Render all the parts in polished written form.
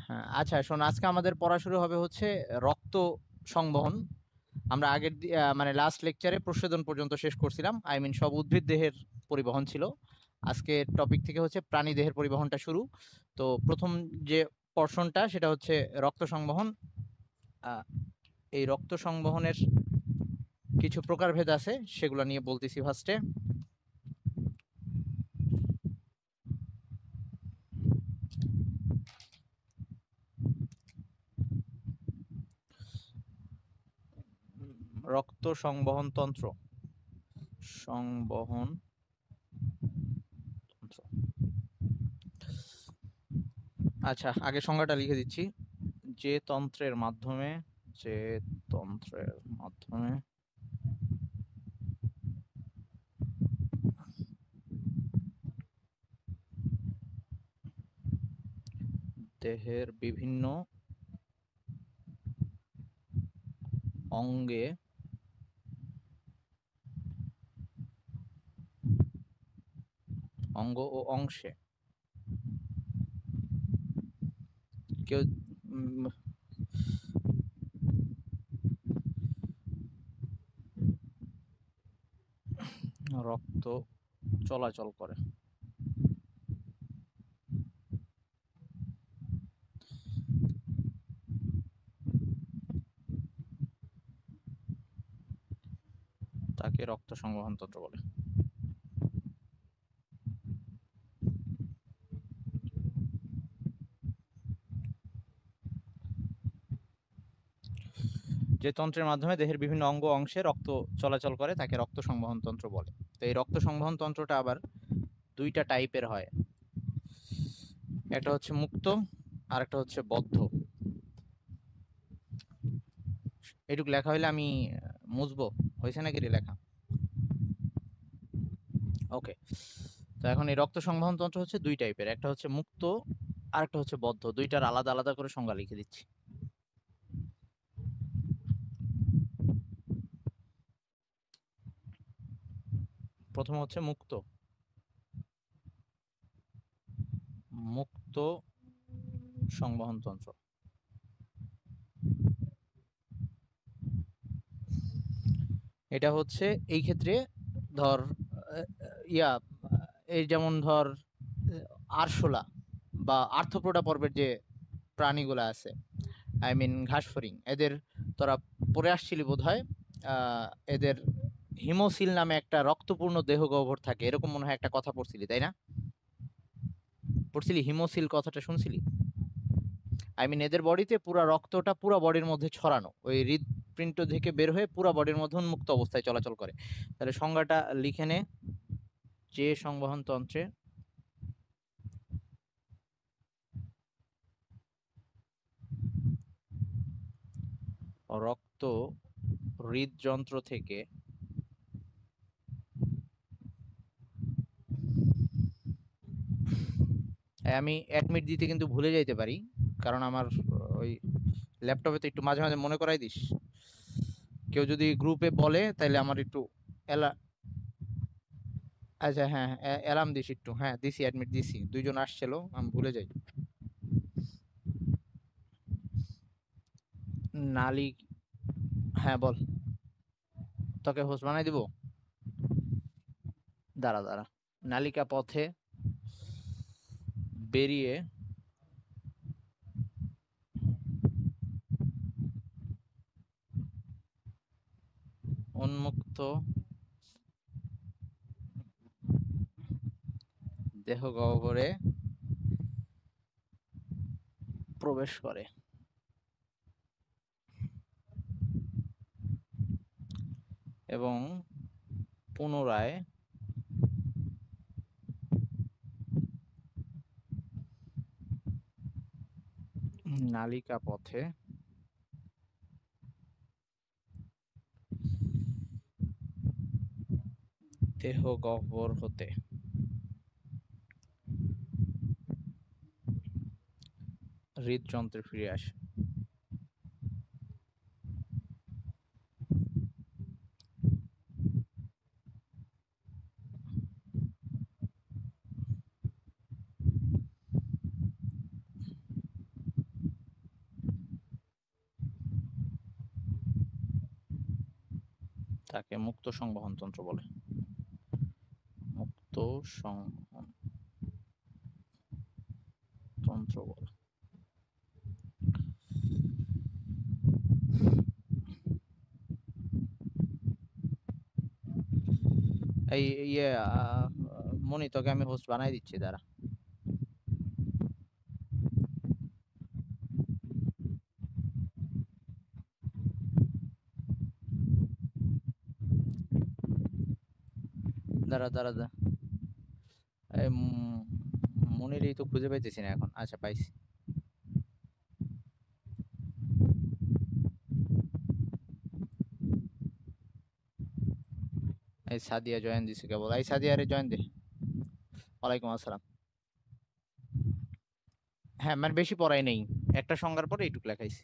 হ্যাঁ, আচ্ছা শোন, আজকে আমাদের পড়া শুরু হবে হচ্ছে রক্ত সংবহন। আমরা আগের মানে লাস্ট লেকচারে প্রস্বেদন পর্যন্ত শেষ করছিলাম, আই মিন সব উদ্ভিদ দেহের পরিবহন ছিল। আজকে টপিক থেকে হচ্ছে প্রাণী দেহের পরিবহনটা শুরু। তো প্রথম যে পর্শনটা সেটা হচ্ছে রক্ত সংবহন। এই রক্ত সংবহনের কিছু প্রকারভেদ আছে, সেগুলো নিয়ে বলতেছি ফার্স্টে। রক্ত সংবহন তন্ত্র, সংবহন তন্ত্র। আচ্ছা, আগে সংজ্ঞাটা লিখে দিচ্ছি। যে তন্ত্রের মাধ্যমে দেহের বিভিন্ন অঙ্গে অঙ্গ ও অংশে কেউ রক্ত চলাচল করে। তাকে রক্ত সংবহন তন্ত্র বলে। যে তন্ত্রের মাধ্যমে দেহের বিভিন্ন অঙ্গ অংশে রক্ত চলাচল করে তাকে রক্ত সংবহন তন্ত্র বলে। তো এই রক্ত সংবহন তন্ত্রটা আবার দুইটা টাইপের হয়, একটা হচ্ছে মুক্ত আর একটা হচ্ছে বদ্ধ। এটুক লেখা হইলে আমি মুছবো, হয়েছে নাকি রে লেখা? ওকে। তো এখন এই রক্ত সংবহন তন্ত্র হচ্ছে দুই টাইপের, একটা হচ্ছে মুক্ত আর একটা হচ্ছে বদ্ধ। দুইটার আলাদা আলাদা করে সংজ্ঞা লিখে দিচ্ছি। প্রথম হচ্ছে মুক্ত। মুক্ত সংবহন তন্ত্র। এটা হচ্ছে এই ক্ষেত্রে ধর ইয়া এই যেমন ধর আরশোলা বা আর্থ্রোপোডা পর্বের যে প্রাণীগুলো আছে, আই মিন ঘাসফড়িং, এদের তোরা পড়ে আসছিলি বোধ হয়। এদের হিমোসিল নামে একটা রক্তপূর্ণ দেহ গহ্বর থাকে, এরকম মনে হয় একটা কথা পড়ছিলি, তাই না? পড়ছিলি হিমোসিল কথাটা শুনছিলি? আই মিন এদের বডিতে পুরো রক্তটা পুরো বডির মধ্যে ছড়ানো, ওই হৃদপিণ্ড থেকে বের হয়ে পুরো বডির মধ্যে উন্মুক্ত অবস্থায় চলাচল করে। তাহলে সংজ্ঞাটা লিখে নে। যে সংবহন তন্ত্রে রক্ত হৃদযন্ত্র থেকে আমি অ্যাডমিট দিতে কিন্তু ভুলে যাইতে পারি, কারণ আমার ওই ল্যাপটপে তো একটু মাঝে মাঝে মনে করাই দিস। কেউ যদি গ্রুপে বলে তাহলে আমার একটু এলা আচ্ছা হ্যাঁ অ্যালার্ম দিস একটু। হ্যাঁ দিছি, অ্যাডমিট দিছি, দুইজন আসছিল, আমি ভুলে যাই। নালি, হ্যাঁ বল। তোকে হোস্ট বানাই দিব, দাঁড়া দাঁড়া। নালিকা পথে বেরিয়ে উন্মুক্ত দেহ গহ্বরে প্রবেশ করে এবং পুনরায় নালিকা পথে দেহ গহ্বর হতে হৃদযন্ত্রে ফিরে আসে। তাকে মুক্ত সংবহন তন্ত্র বলে। মুক্ত সংবহন তন্ত্র বলে। এই ইয়ে মনি, তোকে আমি হোস্ট বানাই দিচ্ছি, দাঁড়া। দাঁড়া দাঁড়া দাঁড়া, মনির এই তো খুঁজে পাইতেছি না এখন। আচ্ছা, পাইছি। এই সাদিয়া জয়েন দিছে কেবল। এই সাদিয়া রে জয়েন দে। ওয়ালাইকুম আসসালাম। হ্যাঁ, মানে বেশি পড়াই নেই, একটা সংজ্ঞার পরে এইটুকু লেখাইছি।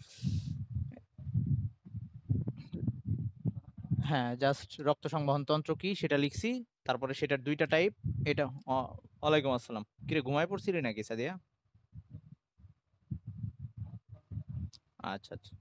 হ্যাঁ, জাস্ট রক্ত সংবহন তন্ত্র কি সেটা লিখছি, তারপরে সেটার দুইটা টাইপ। এটা ওয়ালাইকুম আসসালাম। কিরে, ঘুমায় পড়ছিলি নাকি সাদিয়া? আচ্ছা আচ্ছা,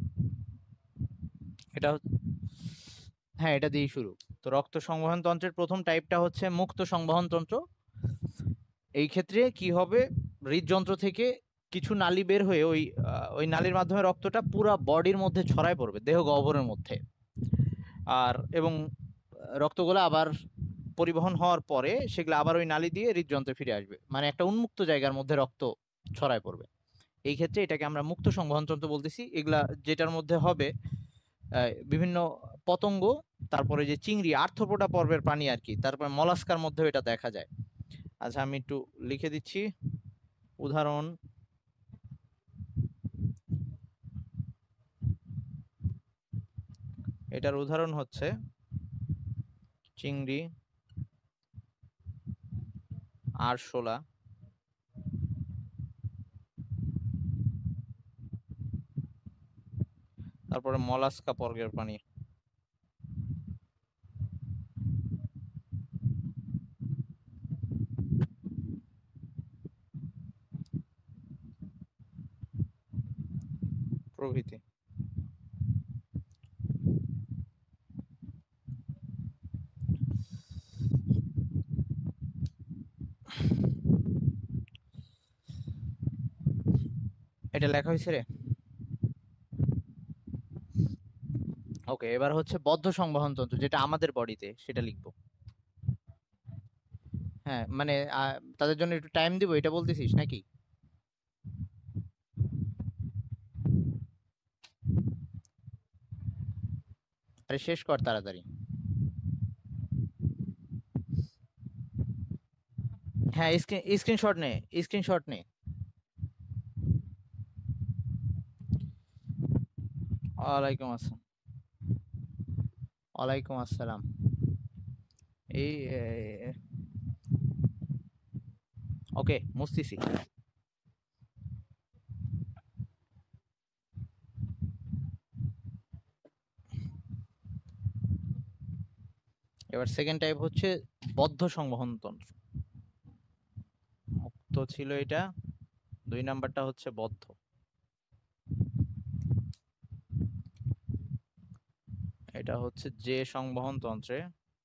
এটা হ্যাঁ, এটা দিয়েই শুরু। তো রক্ত সংবহন তন্ত্রের প্রথম টাইপটা হচ্ছে মুক্ত সংবহন তন্ত্র। এই ক্ষেত্রে কি হবে, হৃদযন্ত্র থেকে কিছু নালী বের হয়ে ওই নালীর মাধ্যমে রক্তটা পুরো বডির মধ্যে ছড়ায় পড়বে, দেহ গহ্বরের মধ্যে। এবং রক্তগুলো আবার পরিবহন হওয়ার পরে সেগুলো আবার ওই নালী দিয়ে হৃদযন্ত্রে ফিরে আসবে, মানে একটা উন্মুক্ত জায়গার মধ্যে রক্ত ছড়ায় পড়বে। এই ক্ষেত্রে এটাকে আমরা মুক্ত সংবহন তন্ত্র বলতেছি। এগুলা যেটার মধ্যে হবে বিভিন্ন পতঙ্গ, তারপরে যে চিংড়ি, আর্থ্রোপোডা পর্বের প্রাণী আর কি, তারপরে মলাস্কার মধ্যেও এটা দেখা যায়। আচ্ছা, আমি একটু লিখে দিচ্ছি উদাহরণ। এটার উদাহরণ হচ্ছে চিংড়ি, আরশোলা, তারপরে মলাস্কা বর্গের প্রাণী। প্রভৃতি। এটা লেখা হয়েছে রে। ওকে, এবার হচ্ছে বদ্ধ সংবহন তন্ত্র, যেটা আমাদের বডিতে, সেটা লিখবো। হ্যাঁ, মানে তাদের জন্য একটু টাইম দিব, এটা বলতেছিস নাকি? আরে শেষ কর তাড়াতাড়ি। হ্যাঁ, স্ক্রিনশট নে, স্ক্রিনশট নে। ওয়ালাইকুম আসসালাম। ওয়ালাইকুম আসসালাম। এই ওকে, মুস্তিসি। এবার সেকেন্ড টাইপ হচ্ছে বদ্ধ সংবহন তন্ত্র। মুক্ত ছিল এটা, 2 নাম্বারটা হচ্ছে বদ্ধ। এটা হচ্ছে যে সংবহন তন্ত্রে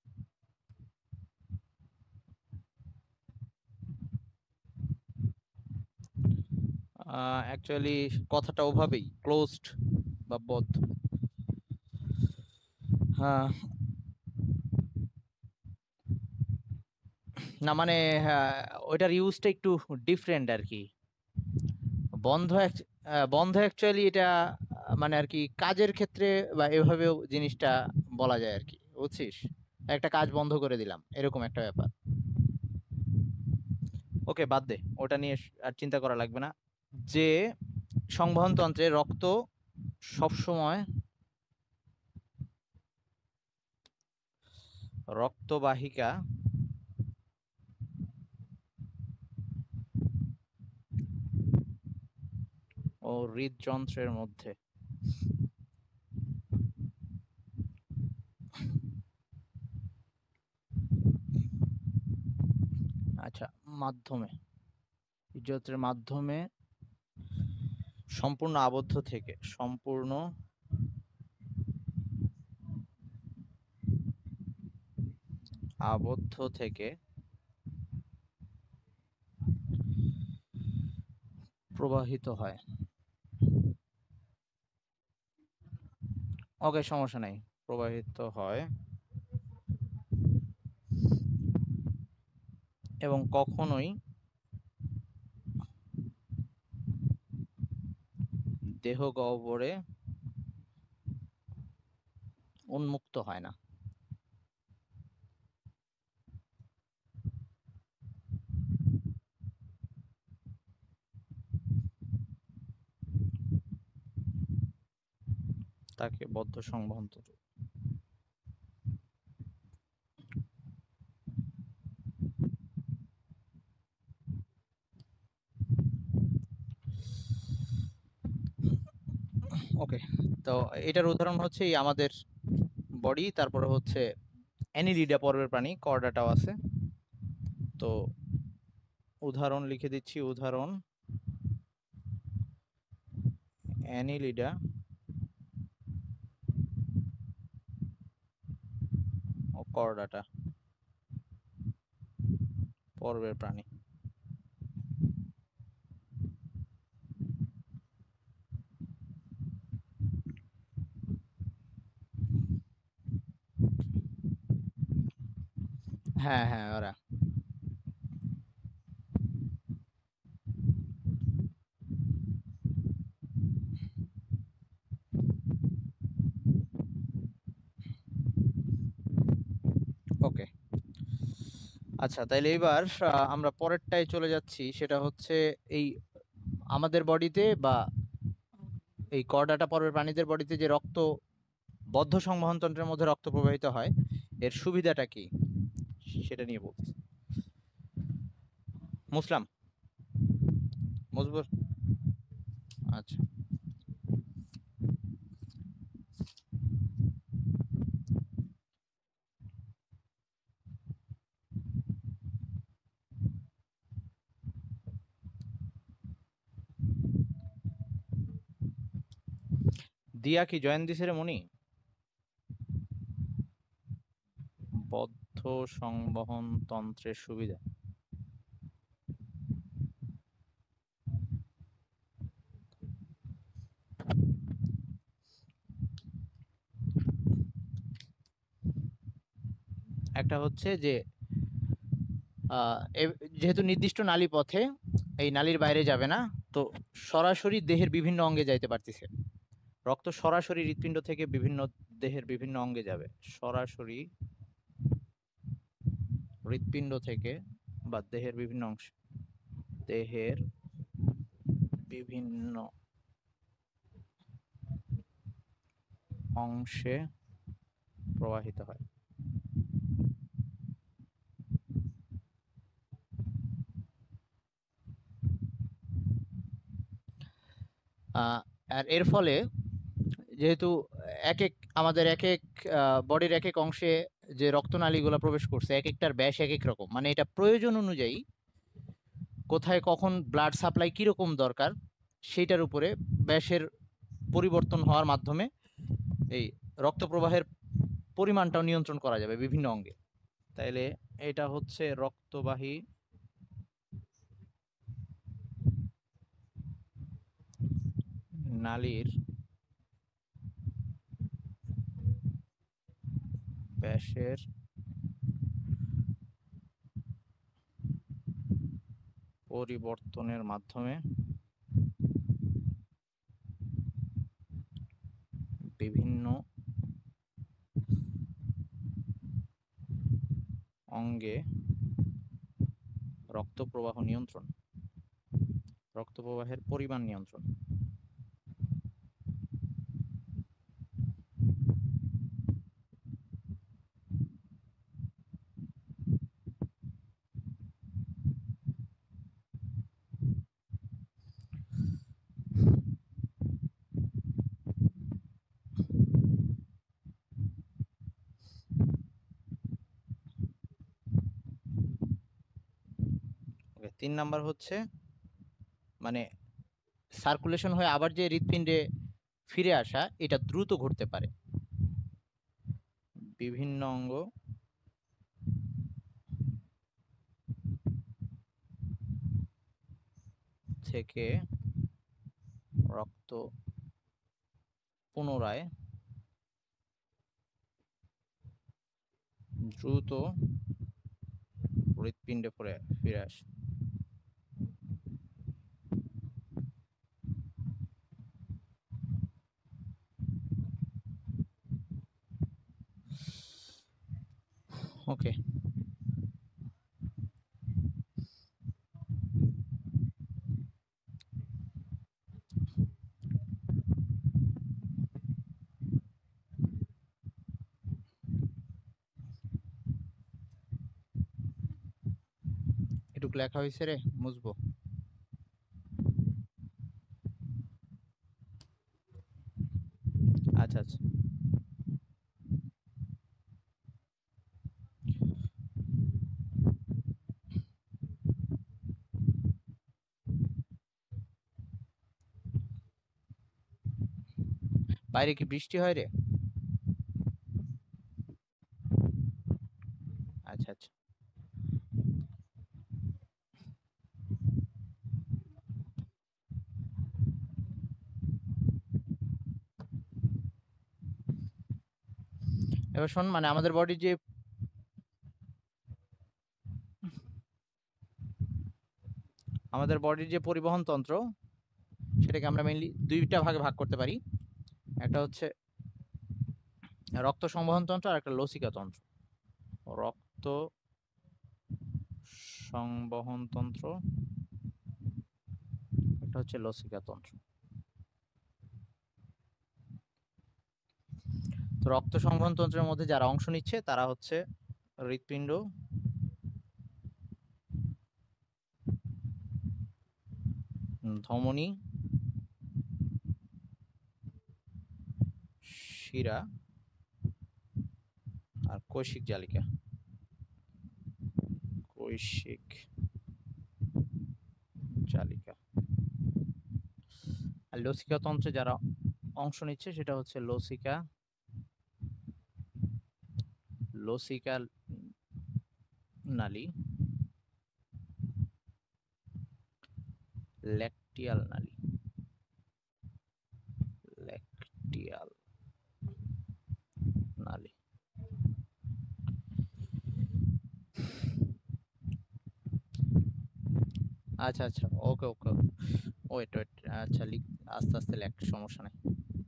অ্যাকচুয়ালি কথাটা ওভাবেই, ক্লোজড বা বদ্ধ। হ্যাঁ, না মানে ওইটার ইউজটা একটু ডিফারেন্ট আর কি। বন্ধ বন্ধ অ্যাকচুয়ালি এটা মানে আর কি কাজের ক্ষেত্রে বা এভাবেও জিনিসটা বলা যায় আর কি, বুঝছিস? একটা কাজ বন্ধ করে দিলাম, এরকম একটা ব্যাপার। ওকে, বাদ দে, ওটা নিয়ে আর চিন্তা করা লাগবে না। যে সংবহন তন্ত্রে রক্ত সবসময় রক্তবাহিকা ও হৃদযন্ত্রের মধ্যে আচ্ছা মাধ্যমে, হৃদযন্ত্রের মাধ্যমে সম্পূর্ণ আবদ্ধ থেকে, সম্পূর্ণ আবদ্ধ থেকে প্রবাহিত হয়। ওকে, সমস্যা নাই, প্রবাহিত হয় এবং কখনোই দেহ গহ্বরে উন্মুক্ত হয় না। তাকে বদ্ধ সংবহন তন্ত্র। ওকে, তো এটার উদাহরণ হচ্ছে আমাদের বডি, তারপরে হচ্ছে অ্যানিলিডা পর্বের প্রাণী, কর্ডাটাও আছে। তো উদাহরণ লিখে দিচ্ছি, উদাহরণ অ্যানিলিডা ও কর্ডাটা পর্বের প্রাণী। হ্যাঁ হ্যাঁ, ওরা ওকে। আচ্ছা, তাইলে এবার আমরা পরেরটায় চলে যাচ্ছি, সেটা হচ্ছে এই আমাদের বডিতে বা এই কর্ডাটা পর্বের প্রাণীদের বডিতে যে রক্ত বদ্ধ সংবহন তন্ত্রের মধ্যে রক্ত প্রবাহিত হয়, এর সুবিধাটা কি সেটা নিয়ে বলছি। মুসলাম, মজবুর, আচ্ছা। দিয়া কি জয়েন দিছে রে মনি? বদ্ধ সংবহন তন্ত্রের সুবিধা। একটা হচ্ছে যে যেহেতু নির্দিষ্ট নালী পথে এই নালীর বাইরে যাবে না, তো সরাসরি দেহের বিভিন্ন অঙ্গে যাইতে পারতেছে। রক্ত সরাসরি হৃৎপিণ্ড থেকে বিভিন্ন দেহের বিভিন্ন অঙ্গে যাবে, সরাসরি হৃৎপিণ্ড থেকে বা দেহের বিভিন্ন অংশ, দেহের বিভিন্ন অংশে প্রবাহিত হয়। আর এর ফলে যেহেতু আমাদের এক এক বডির এক এক অংশে যে রক্তনালীগুলো প্রবেশ করছে, এক একটার ব্যাস এক এক রকম, মানে এটা প্রয়োজন অনুযায়ী কোথায় কখন ব্লাড সাপ্লাই কিরকম দরকার সেইটার উপরে ব্যাসের পরিবর্তন হওয়ার মাধ্যমে এই রক্ত প্রবাহের পরিমাণটাও নিয়ন্ত্রণ করা যাবে বিভিন্ন অঙ্গে। তাইলে এটা হচ্ছে রক্তবাহী নালীর ব্যাসের পরিবর্তনের মাধ্যমে বিভিন্ন অঙ্গে রক্ত প্রবাহ নিয়ন্ত্রণ, রক্ত প্রবাহের পরিমাণ নিয়ন্ত্রণ। তিন নাম্বার হচ্ছে মানে সার্কুলেশন হয়ে আবার যে হৃৎপিণ্ডে ফিরে আসা, এটা দ্রুত ঘটতে পারে। বিভিন্ন অঙ্গ থেকে রক্ত পুনরায় দ্রুত হৃৎপিণ্ডে ফিরে আসে। ওকে, এটুকু লেখা হয়েছে রে, মুছবো। আচ্ছা আচ্ছা, বাইরে কি বৃষ্টি হয় রে? আচ্ছা আচ্ছা, এবার শোন, মানে আমাদের বডির যে পরিবহন তন্ত্র, সেটাকে আমরা মেইনলি দুইটা ভাগে ভাগ করতে পারি। একটা হচ্ছে রক্ত সংবহন তন্ত্র আর একটা লসিকা তন্ত্র। রক্ত সংবহন তন্ত্র, একটা হচ্ছে লসিকা তন্ত্র। তো রক্ত সংবহন তন্ত্রের মধ্যে যারা অংশ নিচ্ছে তারা হচ্ছে হৃৎপিণ্ড, ধমনী, শিরা আর কৈশিক জালিকা। কৈশিক জালিকা। আর লসিকা তন্ত্রে যারা অংশ নিচ্ছে সেটা হচ্ছে লসিকা নালী, ল্যাকটিয়াল নালী, ল্যাকটিয়াল নালী। আচ্ছা আচ্ছা, ওকে ওকে, ওয়েট ওয়েট, আচ্ছা লিখ, আস্তে আস্তে লেখ, সমস্যা নাই।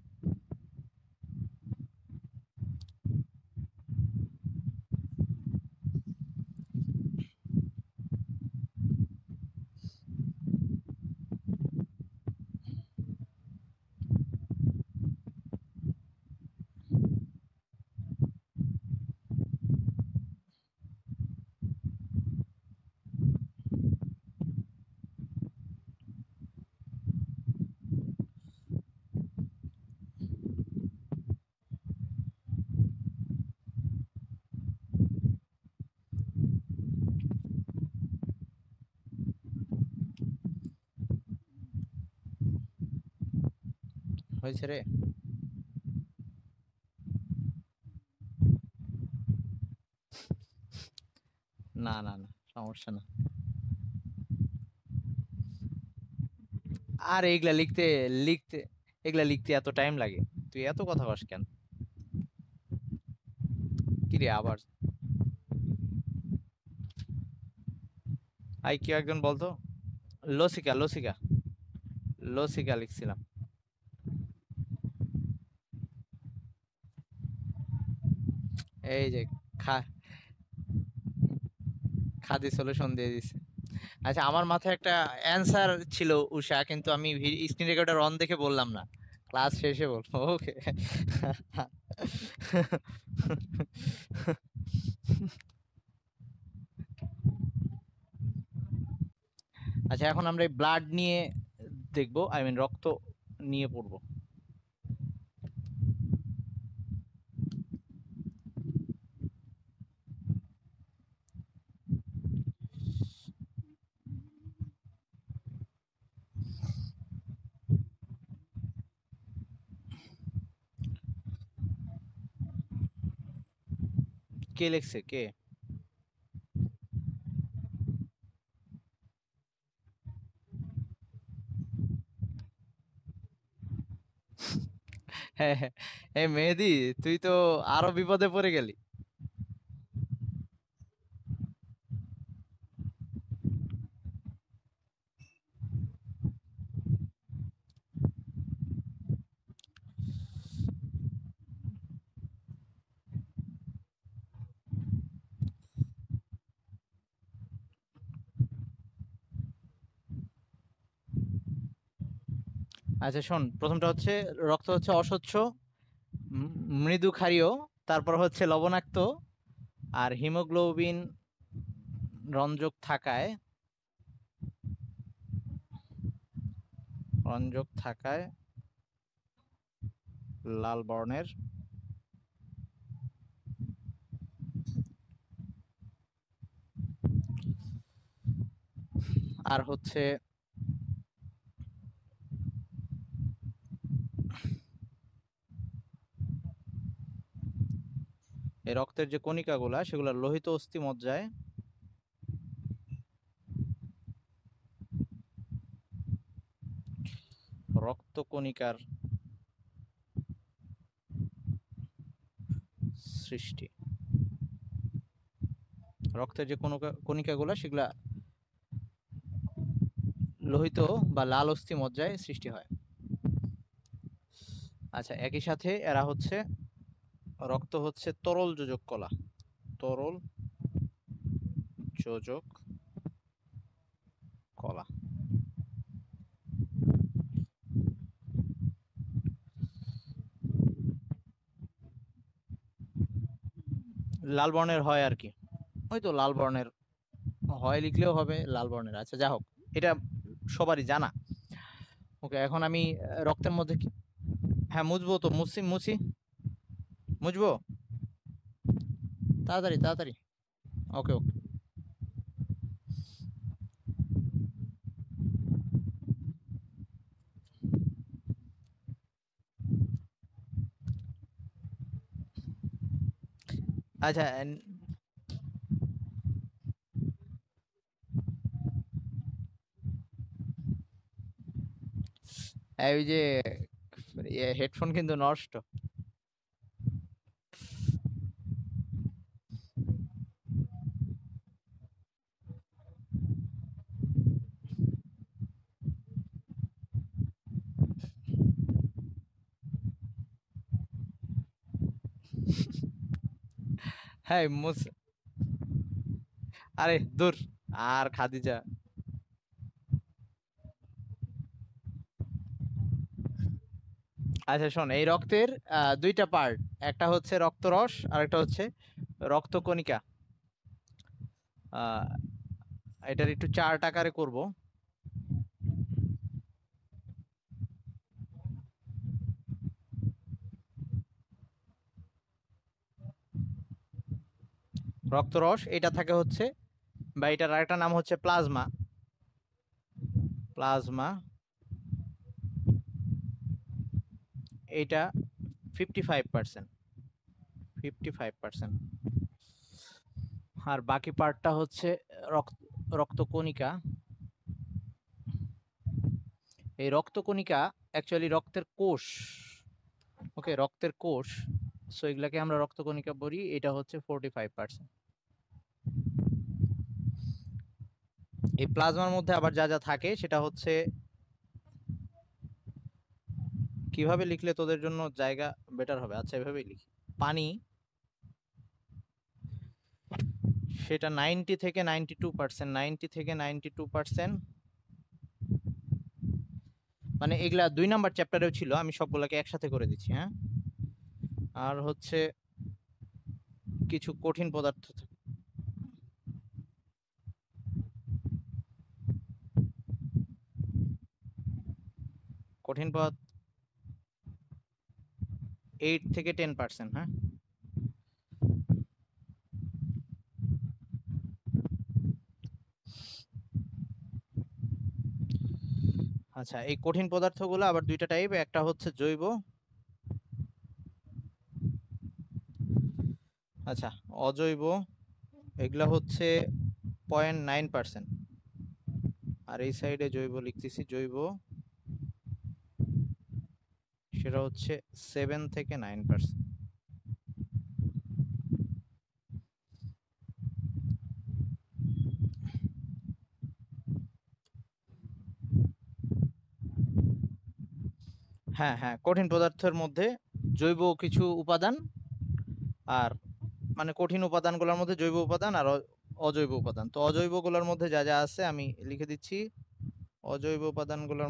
হয়েছে রে? না না না, সমস্যা না। আর এগুলা লিখতে লিখতে এগুলা লিখতে এত টাইম লাগে? তুই এত কথা কস কেন? কি রে আবার? আই কেউ একজন বলতো। লসিকা লসিকা লসিকা লিখছিলাম। এই যে খা খাদি সলিউশন দিয়ে দিছে। আচ্ছা, আমার মাথায় একটা অ্যান্সার ছিল উষা, কিন্তু আমি স্ক্রিন রেকর্ডার অন দেখে বললাম না, ক্লাস শেষে বলবো। ওকে। আচ্ছা, এখন আমরা ব্লাড নিয়ে দেখবো, আই মিন রক্ত নিয়ে পড়বো। কে লিখছে, কে? হ্যাঁ হ্যাঁ। এই মেহেদি, তুই তো আরো বিপদে পড়ে গেলি। আচ্ছা শোন, প্রথমটা হচ্ছে রক্ত হচ্ছে অস্বচ্ছ, মৃদু ক্ষারীয়, তারপর হচ্ছে লবণাক্ত, আর হিমোগ্লোবিন রঞ্জক থাকায়, রঞ্জক থাকায় লাল বর্ণের। আর হচ্ছে এই রক্তের যে কণিকাগুলা সেগুলা লোহিত অস্থি মজ্জায় রক্ত কণিকার সৃষ্টি। রক্তের যে কণিকাগুলা সেগুলা লোহিত বা লাল অস্থি মজ্জায় সৃষ্টি হয়। আচ্ছা, একই সাথে এরা হচ্ছে, রক্ত হচ্ছে তরল যোজক কলা, তরল যোজক কলা। লাল বর্ণের হয় আর কি, ওই তো লাল বর্ণের হয় লিখলেও হবে লাল বর্ণের। আচ্ছা যা হোক, এটা সবারই জানা। ওকে, এখন আমি রক্তের মধ্যে হ্যাঁ মুছবো তো, মুছি মুছি, মুছবো, তাড়াতাড়ি তাড়াতাড়ি। ওকে ওকে। আচ্ছা এই যে হেডফোন কিন্তু নষ্ট। হ্যাঁ মুছ, আরে দূর, আর খাদিজা। আচ্ছা শোন, এই রক্তের দুইটা পার্ট, একটা হচ্ছে রক্তরস আর একটা হচ্ছে রক্তকণিকা। আহ এটার একটু চার্ট আকারে করব। রক্তরস এটা থাকে হচ্ছে, বা এটার আরেকটা নাম হচ্ছে প্লাজমা, প্লাজমা। এটা 55%, 55%। আর বাকি পার্টটা হচ্ছে রক্ত, রক্তকণিকা। এই রক্তকণিকা অ্যাকচুয়ালি রক্তের কোষ। ওকে, রক্তের কোষ। সো এগুলাকে আমরা রক্তকণিকা বলি, এটা হচ্ছে 45%। এই প্লাজমার মধ্যে আবার যা যা থাকে সেটা হচ্ছে, কিভাবে লিখলে তোদের জন্য জায়গা বেটার হবে, আচ্ছা এভাবেই লিখি। পানি, সেটা 90 থেকে 92%, 90 থেকে 92%। মানে এগুলা 2 নাম্বার চ্যাপ্টারেও ছিল, আমি সবগুলাকে একসাথে করে দিচ্ছি, হ্যাঁ। আর হচ্ছে কিছু কঠিন পদার্থ কঠিন পদার্থ 8 থেকে 10%, হ্যাঁ। আচ্ছা, এই কঠিন পদার্থগুলো আবার দুইটা টাইপ, একটা হচ্ছে জৈব, আচ্ছা অজৈব, এগুলা হচ্ছে 0.9%। আর এই সাইডে জৈব লিখতেছি, জৈব সেটা হচ্ছে 7 থেকে 9%। হ্যাঁ হ্যাঁ, কঠিন পদার্থের মধ্যে জৈব কিছু উপাদান, আর মানে কঠিন উপাদানগুলোর মধ্যে জৈব উপাদান আর অজৈব উপাদান। তো অজৈবগুলোর মধ্যে যা যা আছে আমি লিখে দিচ্ছি। অজৈব উপাদানগুলোর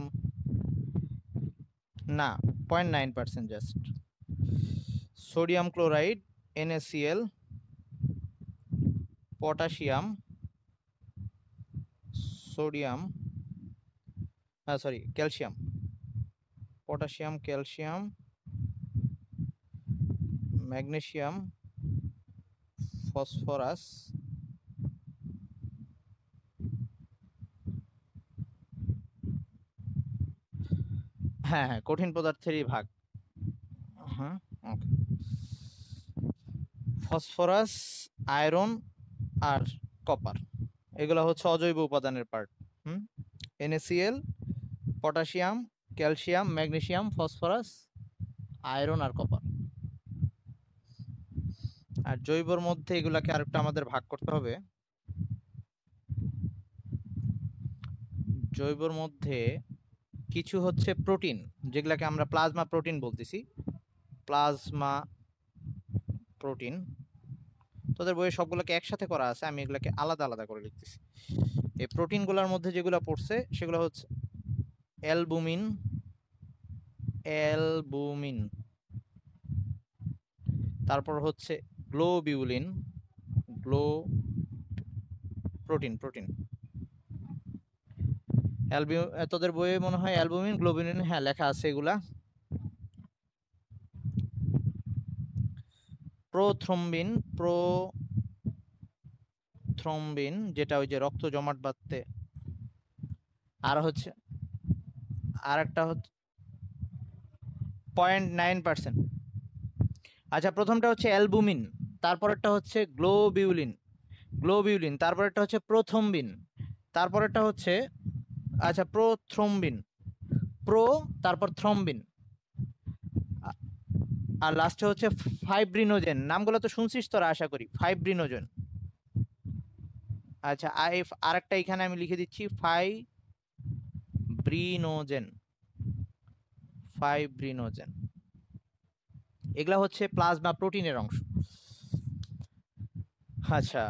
না, 0.9% just. Sodium chloride, NaCl, potassium, sodium, sorry calcium, potassium, calcium, magnesium, phosphorus, হ্যাঁ হ্যাঁ কঠিন পদার্থেরই ভাগ। হ্যাঁ ওকে, ফসফরাস, আয়রন আর কপার, এগুলো হচ্ছে অজৈব উপাদানের part. NaCl, potassium, calcium, magnesium, phosphorus, iron আর কপার। আর জৈবর মধ্যে এগুলাকে আরেকটা আমাদের ভাগ করতে হবে। জৈবর মধ্যে কিছু হচ্ছে প্রোটিন, যেগুলাকে আমরা প্লাজমা প্রোটিন বলতেছি। প্লাজমা প্রোটিন তোদের বইয়ে সবগুলোকে একসাথে করা আছে, আমি এগুলাকে আলাদা আলাদা করে লিখতেছি। এই প্রোটিনগুলোর মধ্যে যেগুলো পড়ছে সেগুলো হচ্ছে অ্যালবুমিন, অ্যালবুমিন, তারপর হচ্ছে গ্লোবিউলিন, গ্লো প্রোটিন, প্রোটিন তোদের বইয়ে মনে হয় অ্যালবুমিন, গ্লোবিউলিন, হ্যাঁ লেখা আছে এগুলা। প্রোথ্রম্বিন, প্রোথ্রম্বিন যেটা ওই যে রক্ত জমাট বাঁধতে, আর হচ্ছে আর একটা হচ্ছে 0.9%। আচ্ছা, প্রথমটা হচ্ছে অ্যালবুমিন, তারপরেরটা হচ্ছে গ্লোবিউলিন, গ্লোবিউলিন, তারপরেরটা হচ্ছে প্রোথ্রম্বিন, তারপরেরটা হচ্ছে আচ্ছা প্রোথ্রম্বিন, প্রো তারপর থ্রম্বিন, আর লাস্টে হচ্ছে ফাইব্রিনোজেন। নামগুলো তো শুনছিস তোরা আশা করি, ফাইব্রিনোজেন। আচ্ছা আরেকটা এখানে আমি লিখে দিচ্ছি ফাইব্রিনোজেন, ফাইব্রিনোজেন। এগুলা হচ্ছে প্লাজমা প্রোটিনের অংশ। আচ্ছা,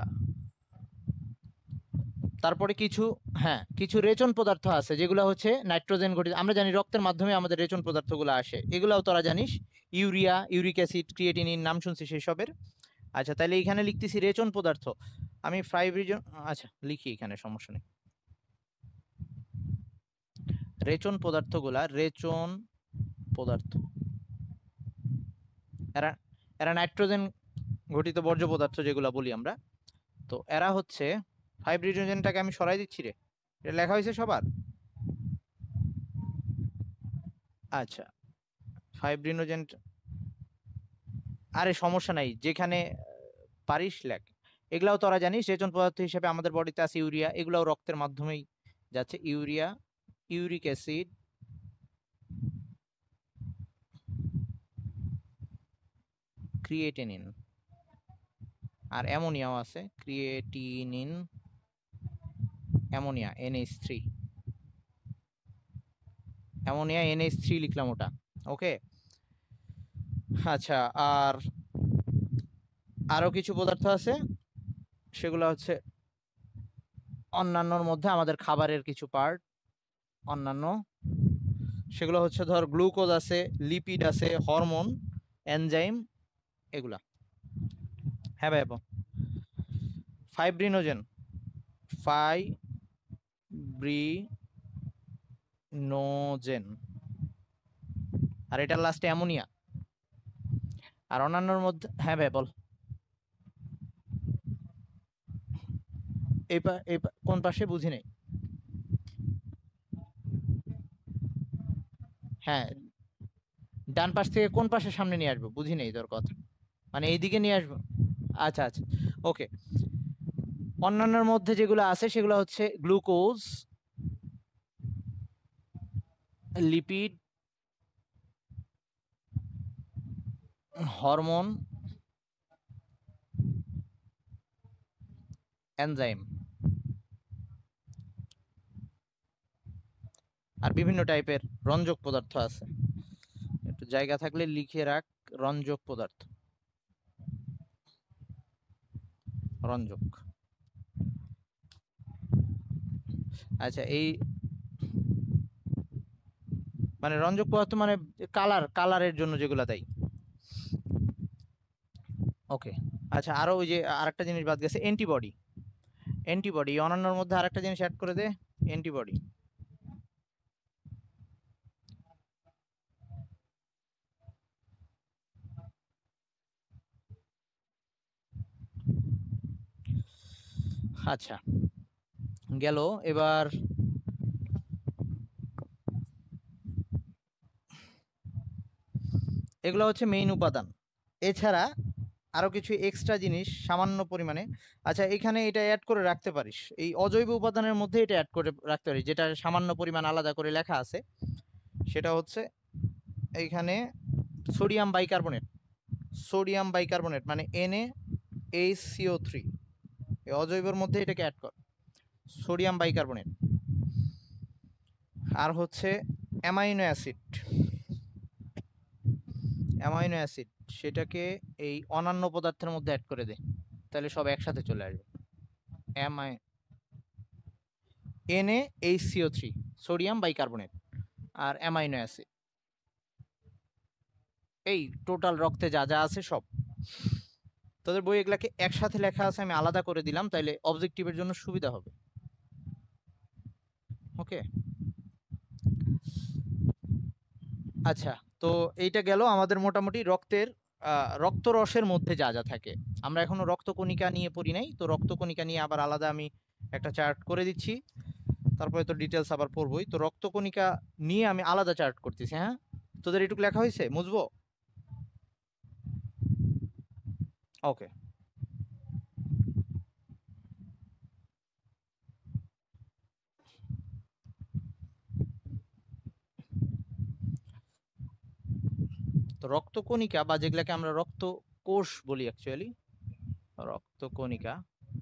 তারপরে কিছু হ্যাঁ কিছু রেচন পদার্থ আছে যেগুলো হচ্ছে নাইট্রোজেন গঠিত। আমরা জানি রক্তের মাধ্যমে আমাদের রেচন পদার্থগুলো আসে, এগুলাও তোরা জানিস। ইউরিয়া, ইউরিক অ্যাসিড, ক্রিয়েটিনিন, নাম শুনছিস সেসবের। আচ্ছা তাহলে এখানে লিখতেছি রেচন পদার্থ। আমি ফাইব্রিজন, আচ্ছা লিখি এখানে, সমস্যা নেই। রেচন পদার্থগুলা, রেচন পদার্থ, এরা এরা নাইট্রোজেন ঘটিত বর্জ্য পদার্থ যেগুলো বলি আমরা। তো এরা হচ্ছে, ফাইব্রিনোজেনটাকে আমি সরাই দিচ্ছি রে, এটা লেখা হয়েছে সবার। আচ্ছা ফাইব্রিনোজেন, আরে সমস্যা নাই, যেখানে পারিস লেখ। এগুলাও তোরা জানিস রেচন পদার্থ হিসেবে আমাদের বডিতে আছে। ইউরিয়া, এগুলাও রক্তের মাধ্যমেই যাচ্ছে। ইউরিয়া, ইউরিক অ্যাসিড, ক্রিয়েটিনিন, আর অ্যামোনিয়াও আছে, creatinine, ammonia, NH3, ammonia NH3 লিখলাম ওটা। ওকে আচ্ছা, আর আরো কিছু পদার্থ আছে, সেগুলো হচ্ছে অন্যান্যর মধ্যে আমাদের খাবারের কিছু পার্ট। অন্যান্য সেগুলো হচ্ছে ধর গ্লুকোজ আছে, লিপিড আছে, হরমোন, এনজাইম, এগুলা। হ্যাঁ ভাই, ফাইব্রিনোজেন, ফাইব্রিনোজেন, আর এটার লাস্টে অ্যামোনিয়া। আর অন্যান্যর মধ্যে, হ্যাঁ ভাই বল। এই কোন পাশে বুঝি নাই। হ্যাঁ, ডান পাশ থেকে কোন পাশে সামনে নিয়ে আসবো বুঝি নেই তোর কথা, মানে এইদিকে নিয়ে আসবো। আচ্ছা আচ্ছা ওকে। অন্যান্যর মধ্যে যেগুলো আছে সেগুলো হচ্ছে গ্লুকোজ, লিপিড, হরমোন, এনজাইম, আর বিভিন্ন টাইপের রঞ্জক পদার্থ আছে। একটু জায়গা থাকলে লিখে রাখ। রঞ্জক পদার্থ, রঞ্জক। আচ্ছা, এই মানে রঞ্জক পদার্থ মানে কালারের জন্য যেগুলা দেয়। ওকে। আচ্ছা, আরো ওই যে আরেকটা জিনিস বাদ গেছে, অ্যান্টিবডি। অ্যান্টিবডি অন্যান্যর মধ্যে আরেকটা জিনিস অ্যাড করে দে, অ্যান্টিবডি। আচ্ছা, গেল। এবার এগুলো হচ্ছে মেইন উপাদান। এছাড়া আরো কিছু এক্সট্রা জিনিস সামান্য পরিমাণে। আচ্ছা, এখানে এটা অ্যাড করে রাখতে পারিস, এই অজৈব উপাদানের মধ্যে এটা অ্যাড করে রাখতে পারিস, যেটা সামান্য পরিমাণ আলাদা করে লেখা আছে। সেটা হচ্ছে এইখানে সোডিয়াম বাইকার্বনেট। সোডিয়াম বাইকার্বনেট মানে NaHCO3, এই অজৈবর মধ্যে এটাকে অ্যাড কর, সোডিয়াম বাইকার্বনেট। আর হচ্ছে অ্যামাইনো অ্যাসিড। অ্যামাইনো অ্যাসিড সেটাকে এই অন্যান্য পদার্থের মধ্যে অ্যাড করে দে, তাহলে সব একসাথে চলে আসবে। NaHCO3, সোডিয়াম বাইকার্বনেট আর অ্যামাইনো অ্যাসিড, এই টোটাল রক্তে যা যা আছে সব। তোদের বই এগুলাকে একসাথে লেখা আছে, আমি আলাদা করে দিলাম, তাইলে অবজেক্টিভের জন্য সুবিধা হবে। ওকে। আচ্ছা, তো এইটা গেল আমাদের মোটামুটি রক্তের রক্তরসের মধ্যে যা যা থাকে। আমরা এখনো রক্তকণিকা নিয়ে পড়ি নাই, তো রক্তকণিকা নিয়ে আবার আলাদা আমি একটা চার্ট করে দিচ্ছি, তারপরে তো ডিটেলস আবার পড়বই। তো রক্তকণিকা নিয়ে আমি আলাদা চার্ট করতেছি। হ্যাঁ, তোদের এটুকু লেখা হয়েছে, মুছবো? ওকে। তো রক্তকণিকা বা যেগুলাকে আমরা রক্ত কোষ বলি অ্যাকচুয়ালি, রক্তকণিকা,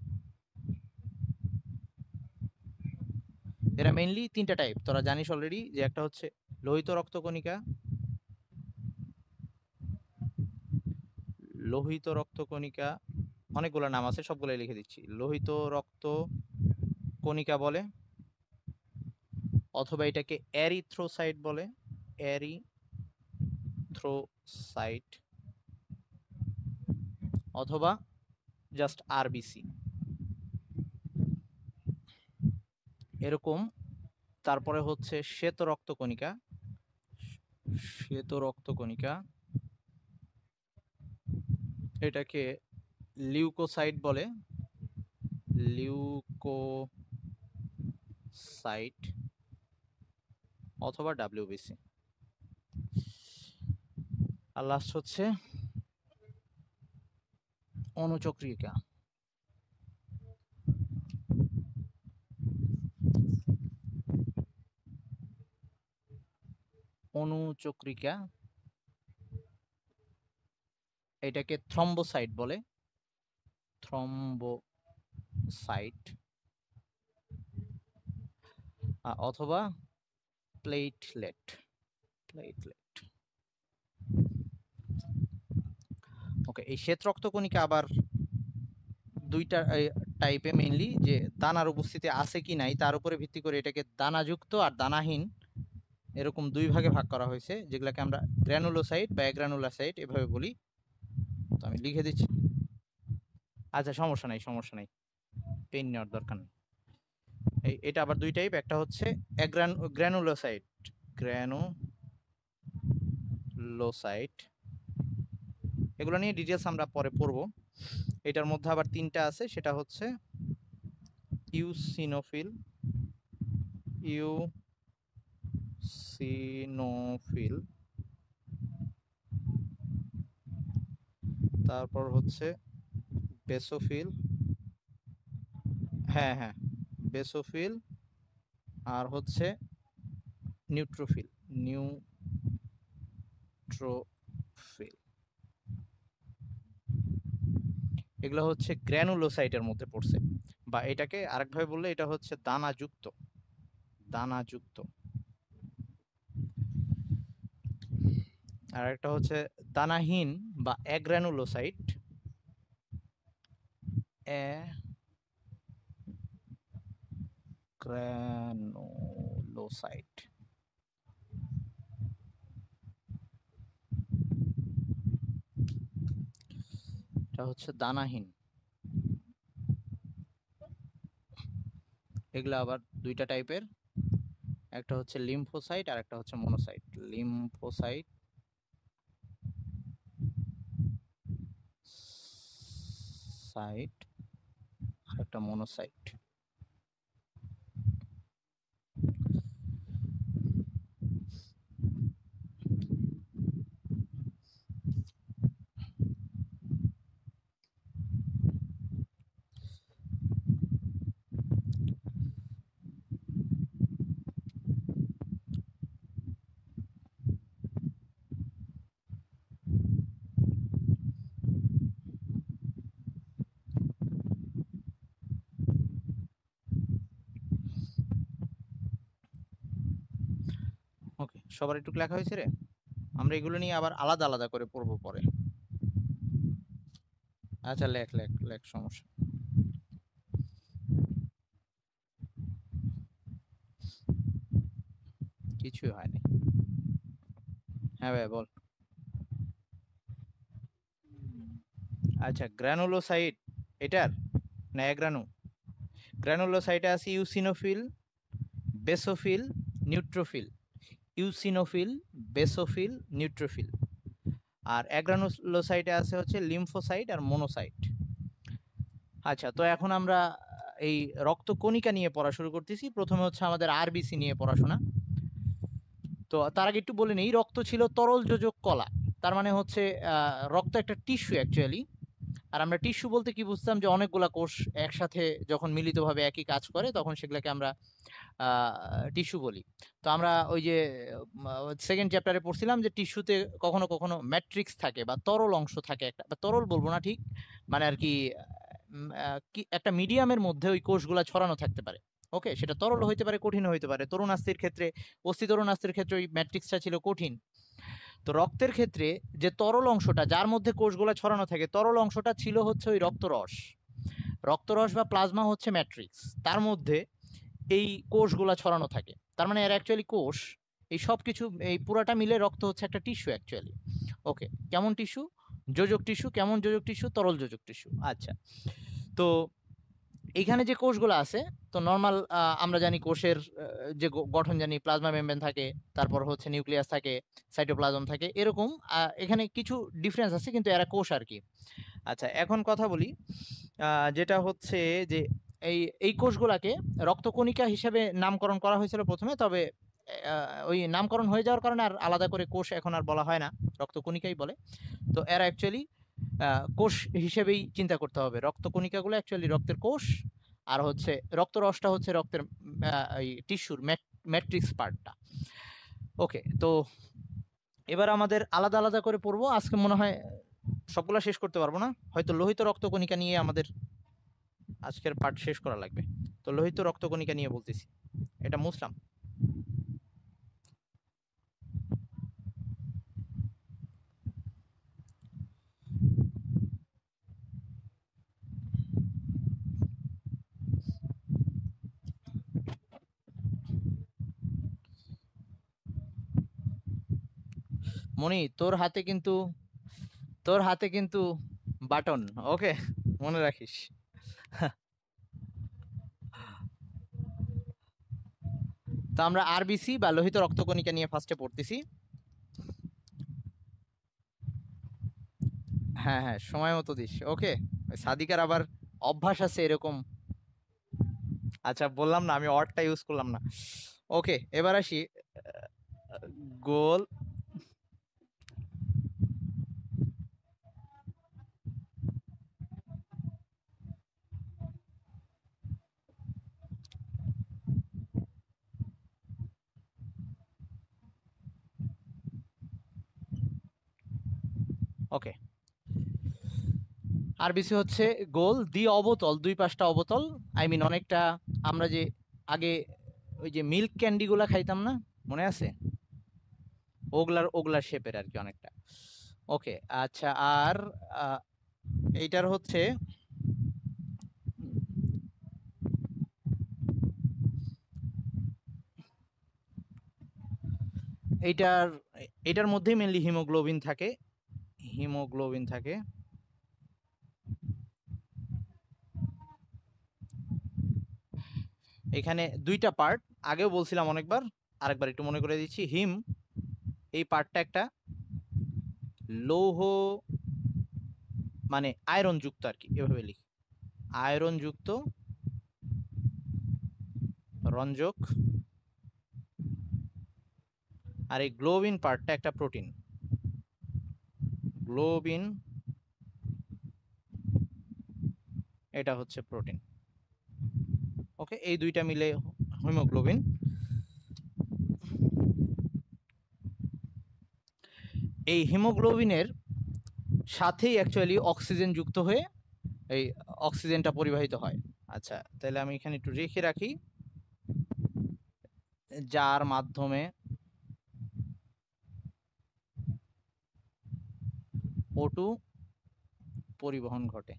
এরা মেইনলি তিনটা টাইপ, তোরা জানিস অলরেডি, যে একটা হচ্ছে লোহিত রক্তকণিকা, লোহিত রক্তকণিকা অনেকগুলো নাম আছে, সবগুলোই লিখে দিচ্ছি। লোহিত রক্ত কণিকা বলে, অথবা এটাকে এরিথ্রোসাইট বলে, এরিথ্রোসাইট, অথবা জাস্ট আরবিসি এরকম। তারপরে হচ্ছে শ্বেত রক্তকণিকা, শ্বেত রক্তকণিকা, এটাকে লিউকোসাইট বলে, লিউকোসাইট, অথবা ডাব্লিউবিসি। আর লাস্ট হচ্ছে অনুচক্রিকা। অনুচক্রিকা, এটাকে থ্রম্বোসাইট বলে, থ্রম্বোসাইট, অথবা প্লেটলেট, প্লেটলেট। ওকে, এই শ্বেত রক্তকণিকা আবার দুইটা টাইপে মেইনলি, যে দানার উপস্থিতি আছে কি নাই তার উপরে ভিত্তি করে এটাকে দানাযুক্ত আর দানাহীন এরকম দুই ভাগে ভাগ করা হয়েছে, যেগুলোকে আমরা গ্র্যানুলোসাইট বা অ্যাগ্রানুলোসাইট এভাবে বলি। তো আমি লিখে দিচ্ছি। আচ্ছা, সমস্যা নাই, সমস্যা নাই, পেন নেওয়ার দরকার নেই। এটা আবার দুই টাইপ, একটা হচ্ছে গ্র্যানুলোসাইট, গ্র্যানুলোসাইট, এগুলো নিয়ে ডিটেলস আমরা পরে পড়বো। এটার মধ্যে আবার তিনটা আছে, সেটা হচ্ছে ইউসিনোফিল, ইউসিনোফিল, তারপর হচ্ছে বেসোফিল, হ্যাঁ হ্যাঁ বেসোফিল, আর হচ্ছে নিউট্রোফিল, নিউট্রোফিল। এগুলো হচ্ছে গ্র্যানুলোসাইটের মধ্যে পড়ছে, বা এটাকে আরেকভাবে বললে এটা হচ্ছে দানাযুক্ত। দানাযুক্ত। আর একটা হচ্ছে দানাহীন বা অ্যাগ্রানুলোসাইট। অ্যাগ্রানুলোসাইট। এটা হচ্ছে দানাহীন। এগুলা আবার দুইটা টাইপের, একটা হচ্ছে লিম্ফোসাইট আর একটা হচ্ছে মনোসাইট। লিম্ফোসাইট সাইট আর একটা মনোসাইট। ওকে, সবার একটু লেখা হয়েছে রে? আমরা এগুলো নিয়ে আবার আলাদা আলাদা করে পড়বো পরে। আচ্ছা, লেখ লেখ লেখ, সমস্যা। কিছুই হয়নি। হ্যাঁ ভাই বল। আচ্ছা, গ্রানুলোসাইট এটার না অ্যাগ্রানু? গ্রানুলোসাইটে আছে eosinophil, basophil, neutrophil. Eosinophil, basophil, neutrophil. আর অ্যাগ্রানুলোসাইটে আছে হচ্ছে লিম্ফোসাইট আর মনোসাইট। আচ্ছা, তো এখন আমরা এই রক্তকণিকা নিয়ে পড়া শুরু করতেছি। প্রথমে হচ্ছে আমাদের আরবিসি নিয়ে পড়াশোনা। তো তার আগে একটু বলে নেই, রক্ত ছিল তরল যোজক কলা। তার মানে হচ্ছে রক্ত একটা টিস্যু অ্যাকচুয়ালি। আর আমরা টিস্যু বলতে কি বুঝতাম, যে অনেকগুলা কোষ একসাথে যখন মিলিতভাবে একই কাজ করে তখন সেগুলোকে আমরা টিস্যু বলি। তো আমরা ওই যে সেকেন্ড চ্যাপ্টারে পড়ছিলাম যে টিস্যুতে কখনো কখনো ম্যাট্রিক্স থাকে বা তরল অংশ থাকে, একটা বা তরল বলবো না ঠিক, মানে আর কি কি একটা মিডিয়ামের মধ্যে ওই কোষগুলা ছড়ানো থাকতে পারে। ওকে, সেটা তরল হইতে পারে, কঠিন হইতে পারে। তরুণাস্থির ক্ষেত্রে, অস্থি তরুণাস্থির ক্ষেত্রে ওই ম্যাট্রিক্সটা ছিল কঠিন। তো রক্তের ক্ষেত্রে যে তরল অংশটা যার মধ্যে কোষগুলা ছড়ানো থাকে, তরল অংশটা ছিল হচ্ছে ওই রক্তরস। রক্তরস বা প্লাজমা হচ্ছে ম্যাট্রিক্স, তার মধ্যে এই কোষগুলা ছড়ানো থাকে। তার মানে এর অ্যাকচুয়ালি কোষ, এই সব কিছু, এই পুরাটা মিলে রক্ত হচ্ছে একটা টিস্যু অ্যাকচুয়ালি। ওকে, কেমন টিস্যু? যোজক টিস্যু। কেমন যোজক টিস্যু? তরল যোজক টিস্যু। আচ্ছা, তো এইখানে যে কোষগুলো আছে, তো নর্মাল আমরা জানি কোষের যে গঠন জানি, প্লাজমা মেমব্রেন থাকে, তারপর হচ্ছে নিউক্লিয়াস থাকে, সাইটোপ্লাজম থাকে, এরকম এখানে কিছু ডিফারেন্স আছে, কিন্তু এরা কোষ আর কি। আচ্ছা, এখন কথা বলি যেটা হচ্ছে যে এই এই কোষগুলাকে রক্তকণিকা হিসেবে নামকরণ করা হয়েছিল প্রথমে, তবে ওই নামকরণ হয়ে যাওয়ার কারণে আর আলাদা করে কোষ এখন আর বলা হয় না, রক্তকণিকাই বলে। তো এরা অ্যাকচুয়ালি কোষ হিসেবেই চিন্তা করতে হবে। রক্তকণিকাগুলো অ্যাকচুয়ালি রক্তের কোষ, আর হচ্ছে রক্তরসটা হচ্ছে রক্তের এই টিস্যুর ম্যাট্রিক্স পার্টটা। ওকে, তো এবার আমাদের আলাদা আলাদা করে পড়বো। আজকে মনে হয় সবগুলা শেষ করতে পারবো না, হয়তো লোহিত রক্তকণিকা নিয়ে আমাদের আজকের পার্ট শেষ করা লাগবে। তো লোহিত রক্তকণিকা নিয়ে বলতেছি, এটা মুছলাম। মনি, তোর হাতে কিন্তু বাটন। ওকে, মনে রাখিস। তো আমরা আরবিসি বা লোহিত রক্তকণিকা নিয়ে ফার্স্টে পড়তেছি। হ্যাঁ হ্যাঁ, সময় মতো দিস। ওকে, সাদিকার আবার অভ্যাস আছে এরকম। আচ্ছা, বললাম না, আমি অর্ডটা ইউজ করলাম না। ওকে, এবার আসি। গোল। ওকে, আরবিসি হচ্ছে গোল, দ্বি অবতল, দুই পাশটা অবতল। আই মিন অনেকটা আমরা যে আগে ওই যে মিল্ক ক্যান্ডি গুলা খাইতাম না, মনে আছে? ওগলার শেপের আর কি অনেকটা। ওকে, আচ্ছা। আর এইটার হচ্ছে এইটার এটার মধ্যেই মেনলি হিমোগ্লোবিন থাকে। এখানে দুইটা পার্ট, আগেও বলছিলাম অনেকবার, আরেকবার একটু মনে করে দিচ্ছি। হিম, এই পার্টটা একটা লৌহ, মানে আয়রন যুক্ত আর কি, এভাবে লিখি, আয়রন যুক্ত রঞ্জক। আর এই গ্লোবিন পার্টটা একটা প্রোটিন, গ্লোবিন, এটা হচ্ছে প্রোটিন। ওকে, এই দুইটা মিলে হিমোগ্লোবিন। এই হিমোগ্লোবিনের সাথেই অ্যাকচুয়ালি অক্সিজেন যুক্ত হয়ে এই অক্সিজেনটা পরিবাহিত হয়। আচ্ছা, তাহলে আমি এখানে একটু রেখে রাখি, যার মাধ্যমে O2 পরিবহন ঘটে।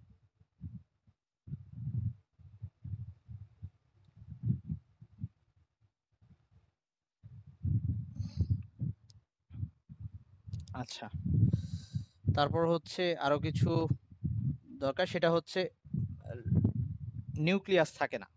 আচ্ছা, তারপর হচ্ছে আরো কিছু দরকার, সেটা হচ্ছে নিউক্লিয়াস থাকে না।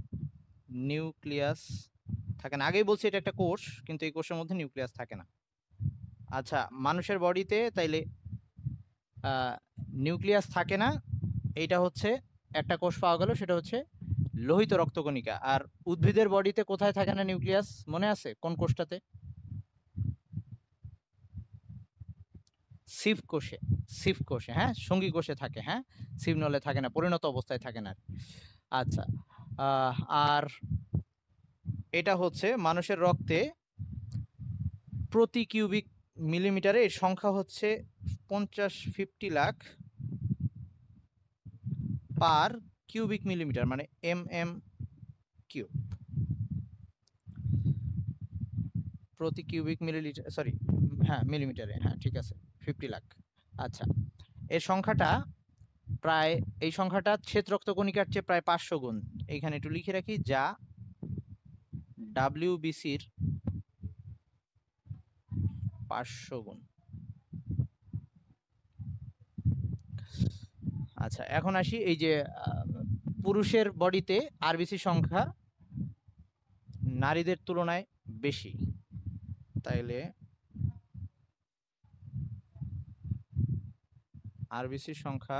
আগেই বলছি এটা একটা কোষ, কিন্তু এই কোষের মধ্যে নিউক্লিয়াস থাকে না। আচ্ছা, মানুষের বডিতে তাইলে নিউক্লিয়াস থাকে না, এইটা হচ্ছে একটা কোষ পাওয়া গেল, সেটা হচ্ছে লোহিত রক্তকণিকা। আর উদ্ভিদের বডিতে কোথায় থাকে না নিউক্লিয়াস, মনে আছে কোন কোষটাতে? সিভ কোষে, হ্যাঁ, সঙ্গী কোষে থাকে, হ্যাঁ, সিভ নলে থাকে না, পরিণত অবস্থায় থাকে না। আচ্ছা, আর এটা হচ্ছে মানুষের রক্তে প্রতি কিউবিক মিলিমিটারে এর সংখ্যা হচ্ছে 50 লাখ পার কিউবিক মিলিমিটার, মানে কিউব প্রতি কিউবিক মিলিলিটার, সরি, হ্যাঁ মিলিমিটারে, হ্যাঁ ঠিক আছে, 50 লাখ। আচ্ছা, এর সংখ্যাটা প্রায়, এই সংখ্যাটা শ্বেত রক্তকণিকার চেয়ে প্রায় 500 গুণ। এইখানে একটু লিখে রাখি, যা ডাব্লিউবিসির 500 গুণ। আচ্ছা, এখন আসি এই যে পুরুষের বডিতে আরবিসি সংখ্যা নারীদের তুলনায় বেশি, তাইলে আরবিসির সংখ্যা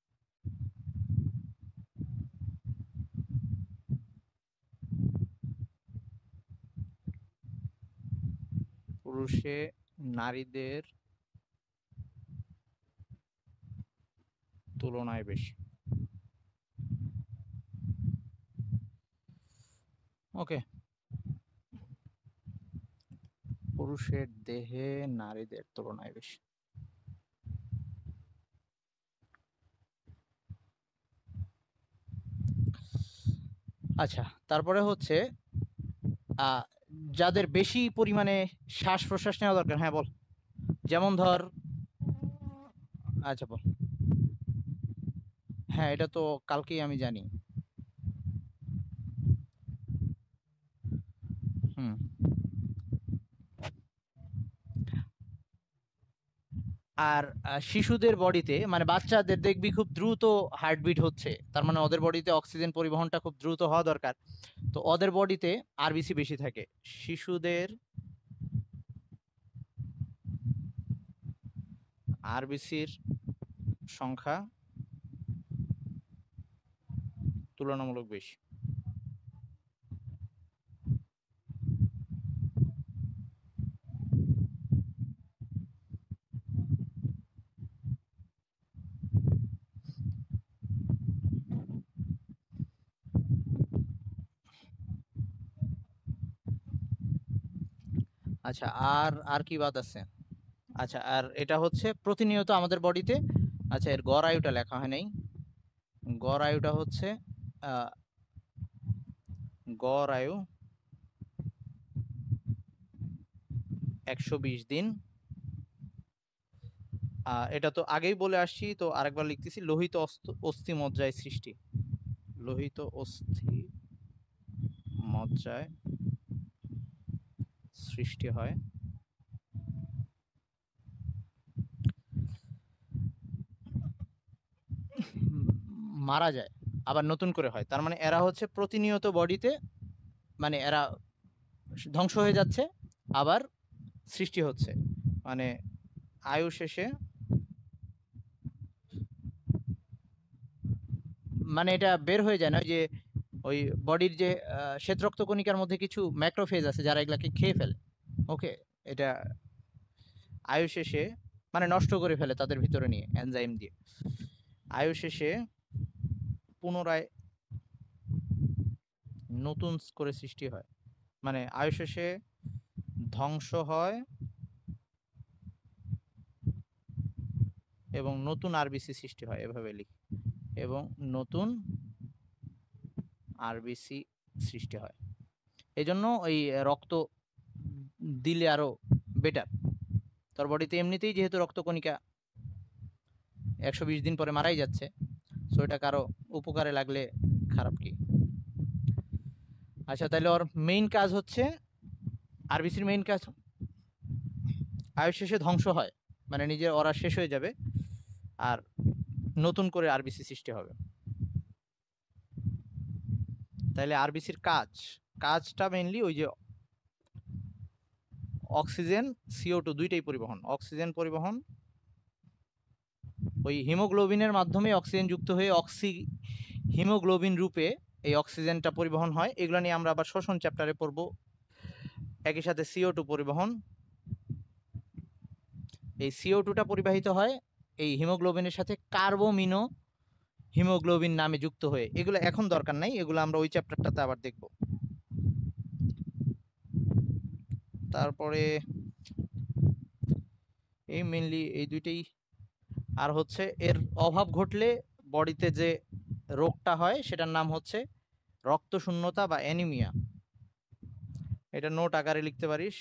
পুরুষে নারীদের তুলনায় বেশি। ওকে, পুরুষের দেহে নারীদের তুলনায় বেশি। আচ্ছা, তারপরে হচ্ছে যাদের বেশি পরিমাণে শ্বাস প্রশ্বাস নেওয়া দরকার, হ্যাঁ বল, যেমন ধর, আচ্ছা বল, হ্যাঁ এটা তো কালকেই আমি জানি। হুম, আর শিশুদের বডিতে, মানে বাচ্চাদের দেখবি খুব দ্রুত হার্টবিট হচ্ছে, তার মানে ওদের বডিতে অক্সিজেন পরিবহনটা খুব দ্রুত হওয়া দরকার, তো ওদের বডিতে আরবিসি বেশি থাকে। শিশুদের আরবিসির সংখ্যা তুলনামূলক বেশি। আচ্ছা, আর আর কি বাদ আছে? আচ্ছা, আর এটা হচ্ছে প্রতিনিয়ত আমাদের বডিতে আচ্ছা, এর গড় আয়ুটা লেখা হয় নাই। গড় আয়ুটা হচ্ছে গড় আয়ু 120 দিন। এটা তো আগেই বলে আসছি, তো আরেকবার লিখতেছি। লোহিত অস্থি মজ্জায় সৃষ্টি, লোহিত অস্থি মজ্জায় সৃষ্টি হয়, মারা যায়, আবার নতুন করে হয়। তার মানে এরা হচ্ছে প্রতিনিয়ত বডিতে, মানে এরা ধ্বংস হয়ে যাচ্ছে, আবার সৃষ্টি হচ্ছে, মানে আয়ু শেষে, মানে এটা বের হয়ে যায় না যে ওই বডির যে শ্বেত রক্তকণিকার মধ্যে কিছু ম্যাক্রোফেজ আছে যারা এগুলাকে খেয়ে ফেলে। ওকে, এটা আয়ু শেষে মানে নষ্ট করে ফেলে তাদের ভিতরে নিয়ে এনজাইম দিয়ে। আয়ু শেষে পুনরায় নতুন করে সৃষ্টি হয়, মানে আয়ু শেষে ধ্বংস হয় এবং নতুন আরবিসি সৃষ্টি হয়, এভাবে লিখি, এবং নতুন আরবিসি সৃষ্টি হয়। এই জন্য ওই রক্ত দিলে আরো বেটার। তোর বডিতে এমনিতেই যেহেতু রক্তকণিকা 120 দিন পরে মারাই যাচ্ছে, সো এটা কারো উপকারে লাগলে খারাপ কি? আচ্ছা, তাহলে ওর মেইন কাজ হচ্ছে, আরবিসির মেইন কাজ আয়ু শেষে ধ্বংস হয়, মানে নিজের ওরা শেষ হয়ে যাবে আর নতুন করে আরবিসি সৃষ্টি হবে। তাহলে আরবিসির কাজটা মেইনলি ওই যে অক্সিজেন CO2 দুইটাই পরিবহন, অক্সিজেন পরিবহন, ওই হিমোগ্লোবিনের মাধ্যমে অক্সিজেন যুক্ত হয়ে হিমোগ্লোবিন রূপে এই অক্সিজেনটা পরিবহন হয়। এগুলো নিয়ে আমরা আবার শ্বসন চ্যাপ্টারে পড়বো। একই সাথে CO2 পরিবহন, এই CO2টা পরিবাহিত হয় এই হিমোগ্লোবিনের সাথে কার্বোমিনো হিমোগ্লোবিন নামে যুক্ত হয়ে। এগুলো এখন দরকার নাই, এগুলো আমরা ওই চ্যাপ্টারটাতে আবার দেখব। তারপরে এই মেইনলি এই দুইটাই। আর হচ্ছে এর অভাব ঘটলে বডিতে যে রোগটা হয় সেটার নাম হচ্ছে রক্ত শূন্যতা বা অ্যানিমিয়া। এটা নোট আকারে লিখতে পারিস।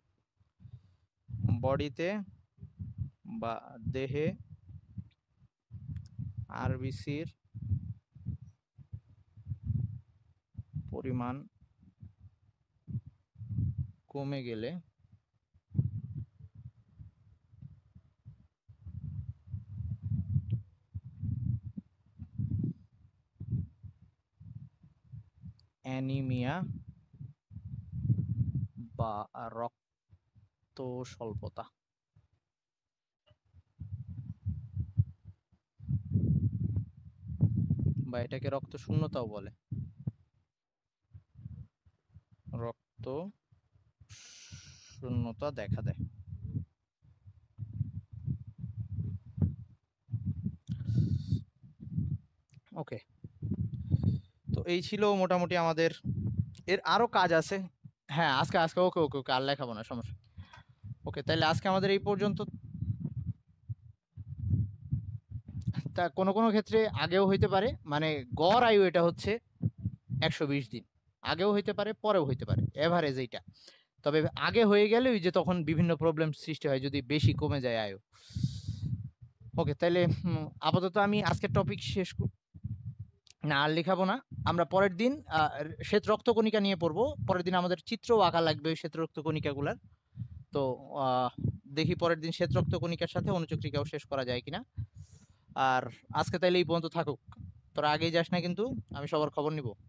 বডিতে বা দেহে আরবিসির পরিমাণ কমে গেলে অ্যানিমিয়া বা রক্ত স্বল্পতা, বা এটাকে রক্ত শূন্যতাও বলে, রক্ত শূন্যতা দেখা দেয়। ওকে, তো এই ছিল মোটামুটি আমাদের। এর আরো কাজ আছে। হ্যাঁ, আজকে আজকে ওকে ওকে ওকে আর লেখাবো না, সমস্যা। ওকে, তাহলে আজকে আমাদের এই পর্যন্ত। তা কোনো কোনো ক্ষেত্রে আগেও হইতে পারে, মানে গড় আয়ু এটা হচ্ছে 120 দিন, আগেও হইতে পারে পরেও হইতে পারে, এভারেজ এইটা। তবে আগে হয়ে গেলে ওই যে তখন বিভিন্ন প্রবলেম সৃষ্টি হয় যদি বেশি কমে যায় আয়ু। ওকে, তাহলে আপাতত আমি আজকের টপিক শেষ না, আর লেখাবো না। আমরা পরের দিন শ্বেত রক্তকণিকা নিয়ে পড়বো। পরের দিন আমাদের চিত্রও আঁকা লাগবে ওই শ্বেত রক্তকণিকাগুলার। তো দেখি পরের দিন শ্বেত রক্তকণিকার সাথে অনুচক্রিকাও শেষ করা যায় কিনা। আর আজকে তাইলে এই পর্যন্ত থাকুক, তোরা আগেই যাস না কিন্তু, আমি সবার খবর নিব।